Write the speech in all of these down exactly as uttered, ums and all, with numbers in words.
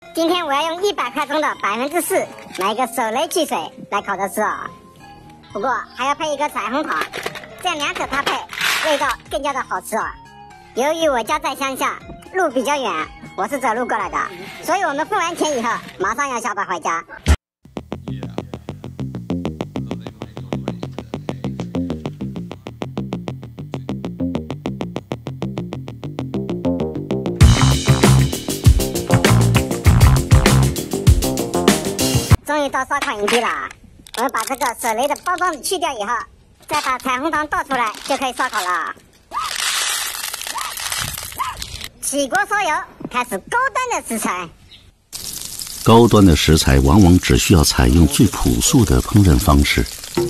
今天我要用一百克中的百分之四买一个手雷汽水来烤着吃啊、哦。不过还要配一个彩虹糖，这样两者搭配，味道更加的好吃啊、哦。由于我家在乡下，路比较远，我是走路过来的，所以我们付完钱以后，马上要下班回家。终于到烧烤营地了，我们把这个手雷的包装纸去掉以后，再把彩虹糖倒出来，就可以烧烤了。起锅烧油，开始高端的食材。 高端的食材往往只需要采用最朴素的烹饪方式。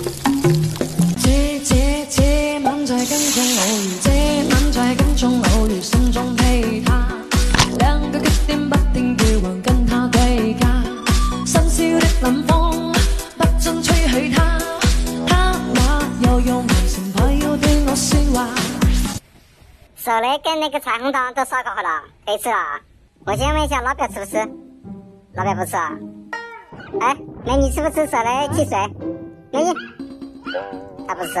手雷跟那个彩虹糖都烧烤好了，可以吃了。我先问一下老表吃不吃？老表不吃啊？哎，美女吃不吃手雷汽水？美女，他不吃。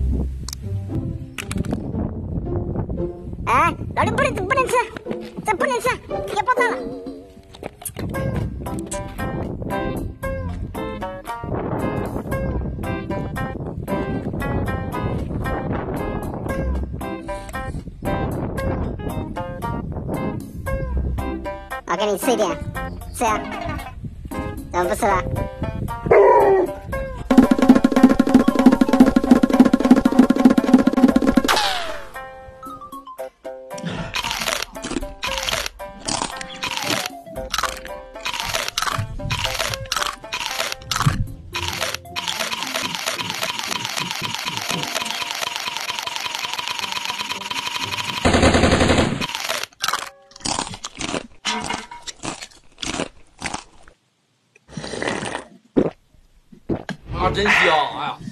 哎，老刘不能不能吃，这不能吃，要爆炸了。我给你吃一点，吃呀、啊？怎么不吃了？ 啊，真香！哎呀。